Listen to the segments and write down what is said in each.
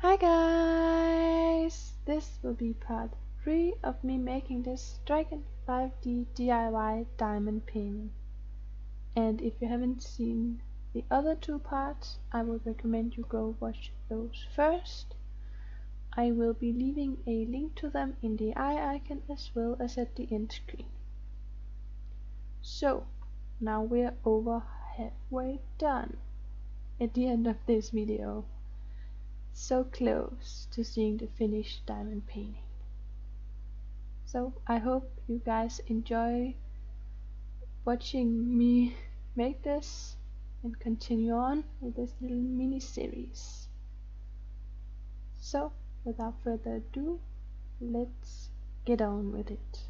Hi guys! This will be part 3 of me making this Dragon 5D DIY diamond painting. And if you haven't seen the other 2 parts, I would recommend you go watch those first. I will be leaving a link to them in the eye icon as well as at the end screen. So, now we're over halfway done at the end of this video. So close to seeing the finished diamond painting. So I hope you guys enjoy watching me make this and continue on with this little mini series. So without further ado, let's get on with it.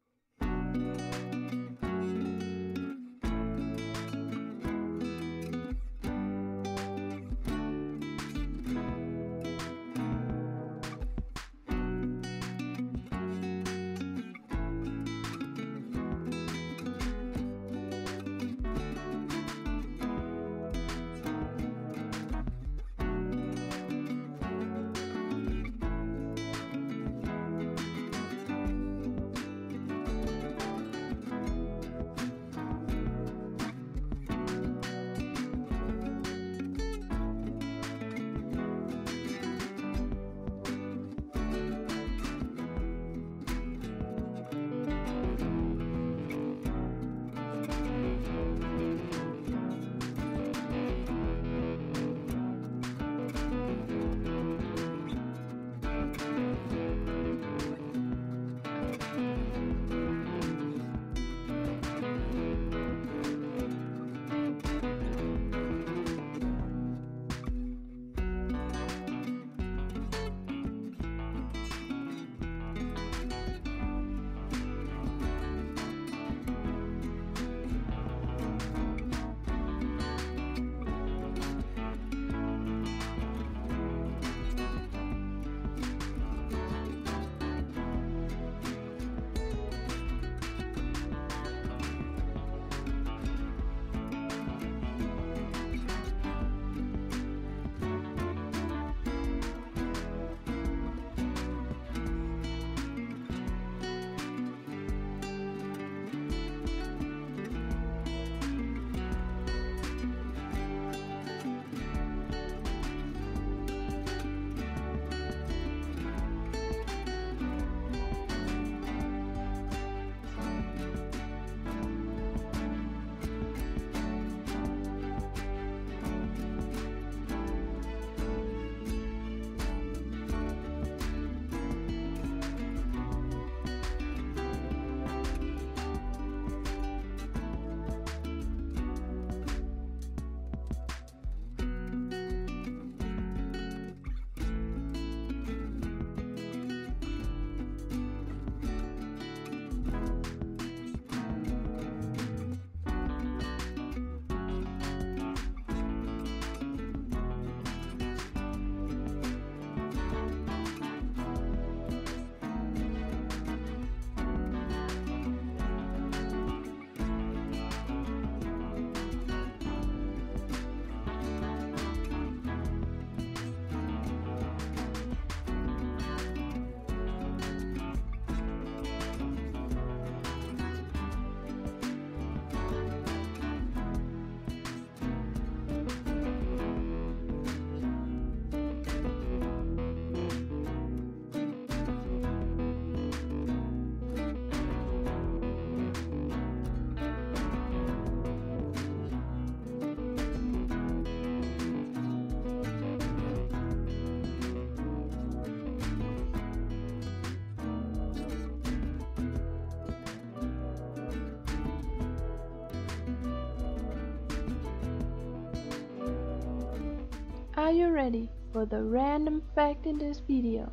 Are you ready for the random fact in this video?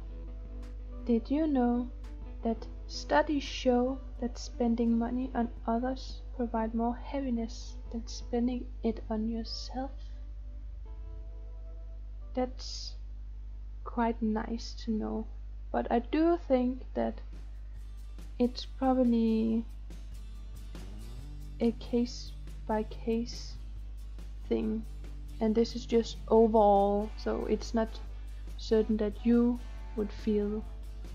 Did you know that studies show that spending money on others provide more happiness than spending it on yourself? That's quite nice to know, but I do think that it's probably a case by case thing, and this is just overall, so it's not certain that you would feel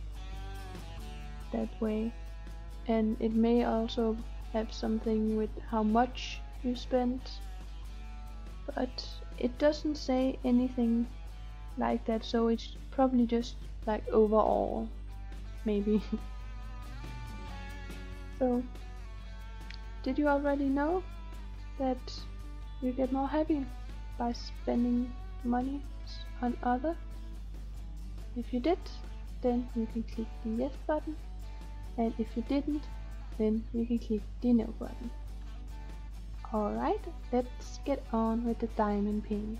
that way. And it may also have something with how much you spent, but it doesn't say anything like that, so it's probably just like overall, maybe. So, did you already know that you get more happy by spending money on other? If you did, then you can click the yes button, and if you didn't, then you can click the no button. Alright, let's get on with the diamond painting.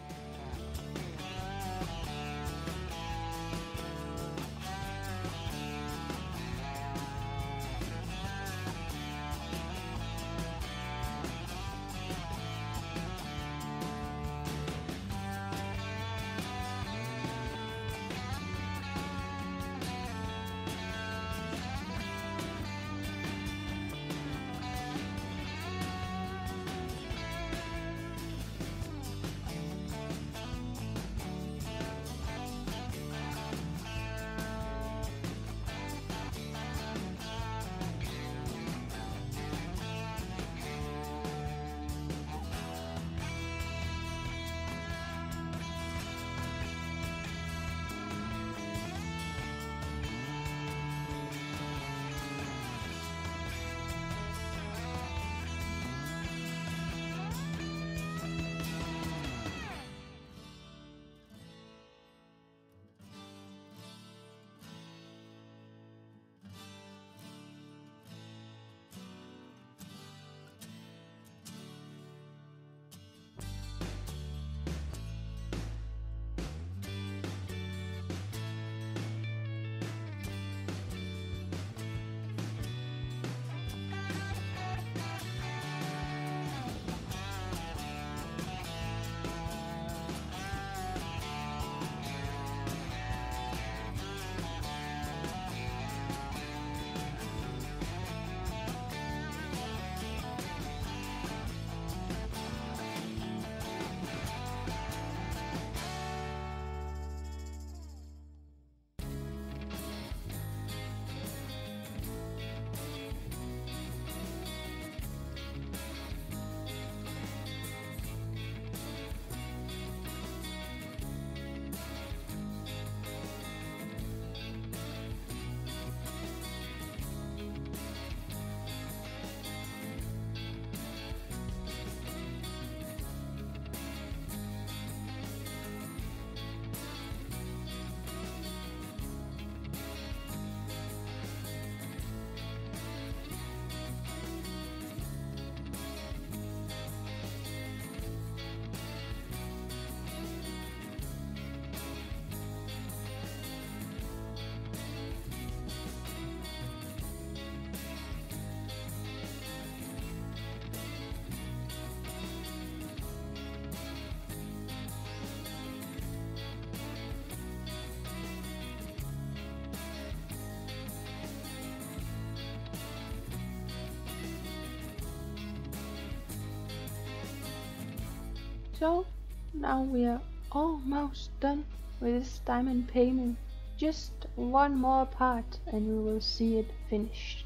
So now we are almost done with this diamond painting. Just one more part and we will see it finished.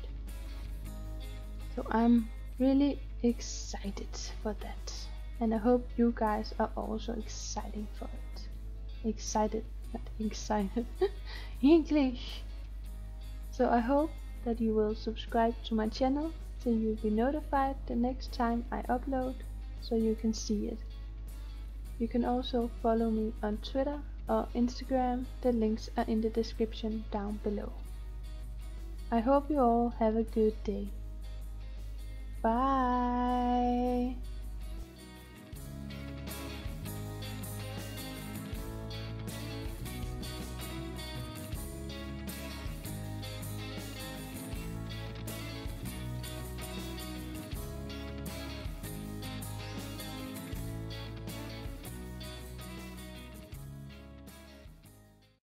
So I'm really excited for that, and I hope you guys are also excited for it. Excited, not excited. English. So I hope that you will subscribe to my channel so you'll be notified the next time I upload, so you can see it. You can also follow me on Twitter or Instagram, the links are in the description down below. I hope you all have a good day. Bye!